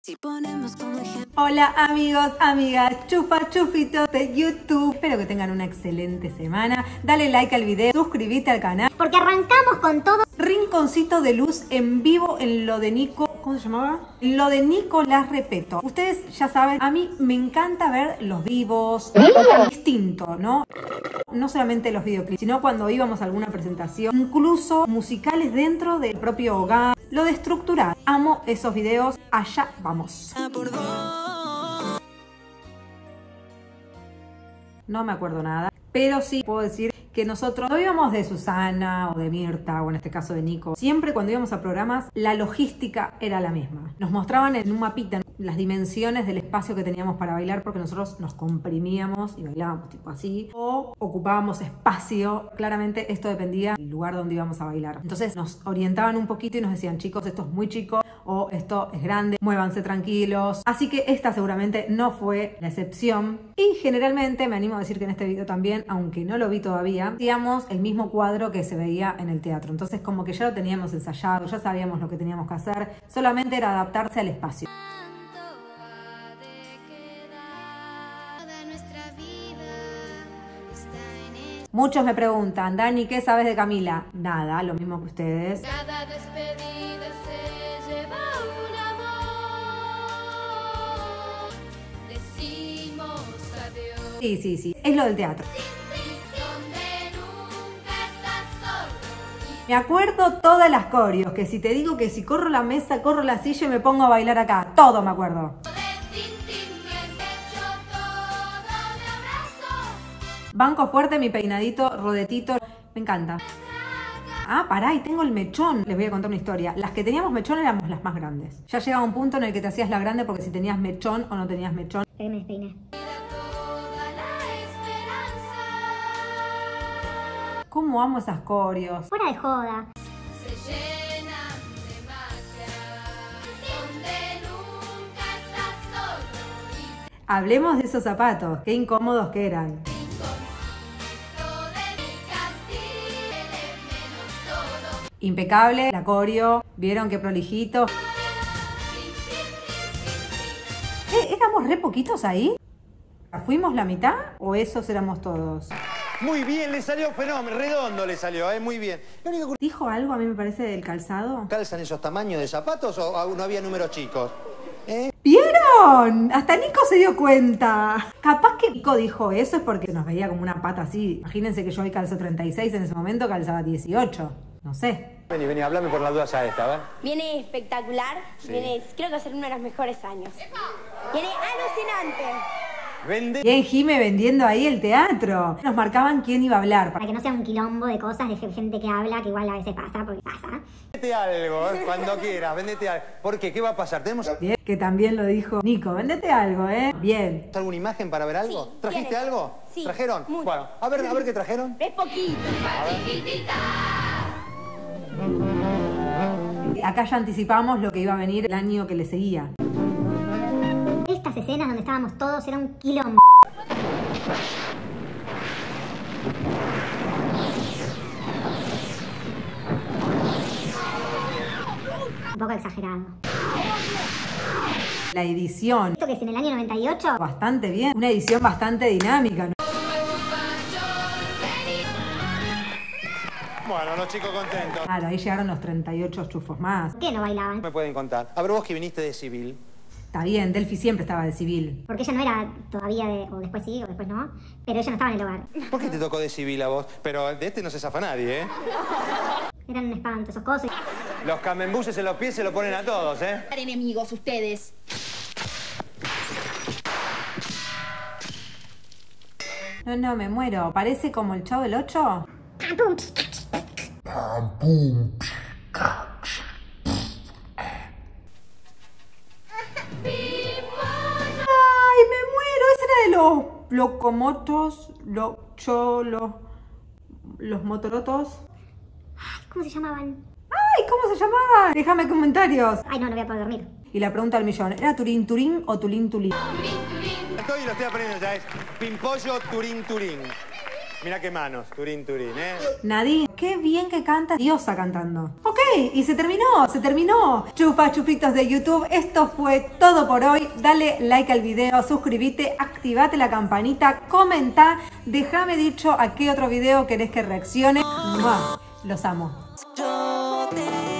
Si ponemos como ejemplo. Hola amigos, amigas, chufitos de YouTube. Espero que tengan una excelente semana. Dale like al video, suscríbete al canal. Porque arrancamos con todo. Rinconcito de luz en vivo en lo de Nico. ¿Cómo se llamaba? Lo de Nicolás Repetto. Ustedes ya saben, a mí me encanta ver los vivos. Distinto, ¿no? No solamente los videoclips, sino cuando íbamos a alguna presentación. Incluso musicales dentro del propio hogar. Lo de estructurar. Amo esos videos. Allá vamos. No me acuerdo nada, pero sí puedo decir que nosotros no íbamos de Susana o de Mirta o en este caso de Nico. Siempre cuando íbamos a programas la logística era la misma. Nos mostraban en un mapita las dimensiones del espacio que teníamos para bailar porque nosotros nos comprimíamos y bailábamos tipo así o ocupábamos espacio. Claramente esto dependía del lugar donde íbamos a bailar. Entonces nos orientaban un poquito y nos decían, chicos, esto es muy chico o esto es grande, muévanse tranquilos. Así que esta seguramente no fue la excepción. Y generalmente me animo a decir que en este video también, aunque no lo vi todavía, digamos el mismo cuadro que se veía en el teatro. Entonces como que ya lo teníamos ensayado, ya sabíamos lo que teníamos que hacer, solamente era adaptarse al espacio. Muchos me preguntan, Dani, ¿qué sabes de Camila? Nada, lo mismo que ustedes. Cada despedida se lleva un amor. Decimos adiós. Sí, es lo del teatro. Me acuerdo todas las coreos, que si te digo que si corro la mesa, corro la silla y me pongo a bailar acá. Todo me acuerdo. Banco fuerte, mi peinadito, rodetito. Me encanta. Ah, pará, y tengo el mechón. Les voy a contar una historia. Las que teníamos mechón éramos las más grandes. Ya llegaba un punto en el que te hacías la grande porque si tenías mechón o no tenías mechón. Me despeiné. ¿Cómo amo esas coreos? Fuera de joda. Se llenan de magia, donde nunca estás solo. Hablemos de esos zapatos. Qué incómodos que eran. Impecable, la coreo. ¿Vieron qué prolijito? ¿Éramos re poquitos ahí? ¿Fuimos la mitad o esos éramos todos? Muy bien, le salió fenómeno, redondo le salió, muy bien. Lo único que... ¿Dijo algo a mí me parece del calzado? ¿Calzan esos tamaños de zapatos o aún no había números chicos? ¿Vieron? Hasta Nico se dio cuenta. Capaz que Nico dijo eso es porque nos veía como una pata así. Imagínense que yo hoy calzo 36, en ese momento calzaba 18. No sé. Vení, hablame por las dudas a esta, ¿ver? Viene espectacular, Sí. creo que va a ser uno de los mejores años. Viene alucinante. Vende. Bien, Jime vendiendo ahí el teatro. Nos marcaban quién iba a hablar. Para que no sea un quilombo de cosas, de gente que habla, que igual a veces pasa, porque pasa. Vendete algo, cuando quieras, vendete algo. ¿Por qué? ¿Qué va a pasar? ¿Tenemos Bien, que también lo dijo Nico. Vendete algo, ¿eh? Bien. alguna imagen para ver algo? Sí, ¿Trajiste tiene. algo? Sí, ¿Trajeron? mucho. Bueno, a ver qué trajeron. Es poquito. Acá ya anticipamos lo que iba a venir el año que le seguía. Estas escenas donde estábamos todos era un quilombo. Un poco exagerado. La edición. Esto que es en el año 98. Bastante bien. Una edición bastante dinámica, ¿no? Bueno, los chicos contentos. Claro, ahí llegaron los 38 chufos más. ¿Por qué no bailaban? Me pueden contar. A ver, vos que viniste de civil. Está bien, Delphi siempre estaba de civil. Porque ella no era todavía de... o después sí, o después no. Pero ella no estaba en el hogar. ¿Por qué te tocó de civil a vos? Pero de este no se zafa nadie, ¿eh? Eran un espanto esos cosas. Los camembuses en los pies se lo ponen a todos, ¿eh? Enemigos ustedes. No, me muero. Parece como el Chavo del 8. ¡Ay, me muero! Ese era de los locomotos, los motorotos. ¿Cómo se llamaban? ¡Ay, cómo se llamaba! Déjame comentarios. Ay, no voy a poder dormir. Y la pregunta al millón, ¿era Turín Turín o Tulín Tulín? Estoy y lo estoy aprendiendo ya, es Pimpollo Turín Turín. Mirá qué manos, Turín Turín, ¿eh? Nadine, qué bien que canta Diosa cantando. Ok, y se terminó. Chupa chupitos de YouTube, esto fue todo por hoy. Dale like al video, suscríbete, activate la campanita, comenta, déjame dicho a qué otro video querés que reaccione. ¡Mua! Los amo. Yo te